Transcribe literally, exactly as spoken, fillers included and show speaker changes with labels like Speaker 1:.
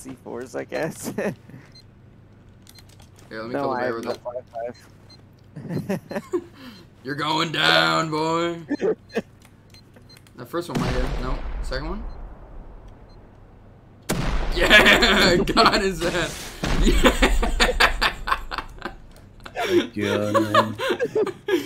Speaker 1: C fours, I guess.
Speaker 2: Here, let me
Speaker 1: no,
Speaker 2: kill the
Speaker 1: I
Speaker 2: bear
Speaker 1: have
Speaker 2: with
Speaker 1: no
Speaker 2: it.
Speaker 1: five five.
Speaker 2: You're going down, boy. That first one might have. No. Second one? Yeah! Got his ass. Yeah!
Speaker 3: Oh, God, man.